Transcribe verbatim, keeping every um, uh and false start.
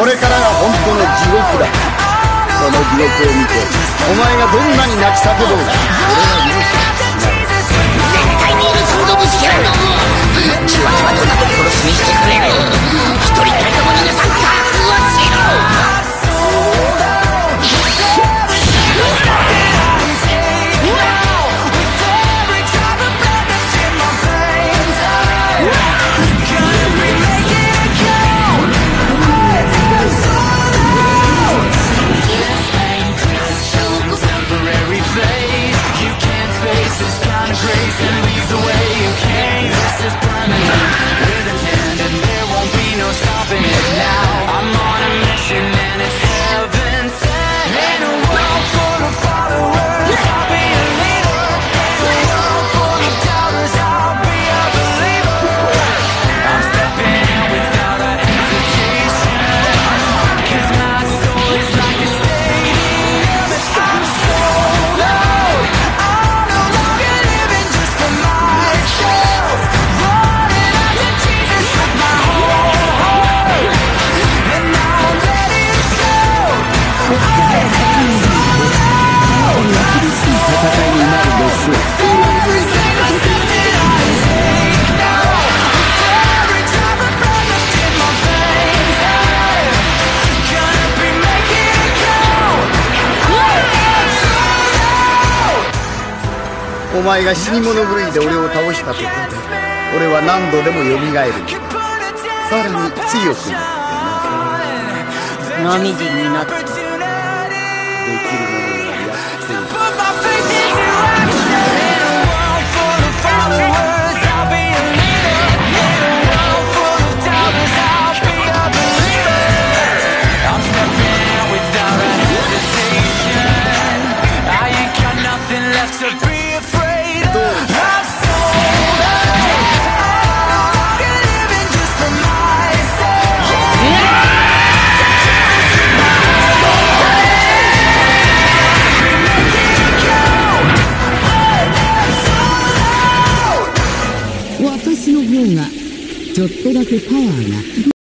これからが本当の地獄だ。その地獄を見てお前がどんなに泣き叫ぼうが俺は許す。 絶対に許すほどぶち切らんの。血は血はどんなと殺しにしてくれる。一人たりとも逃がさんか。教えろ。 お前が死に物狂いで俺を倒したところで俺は何度でもよみがえる。さらに強くなってな。 波人になってできるものはやっている。 私の方がちょっとだけパワーが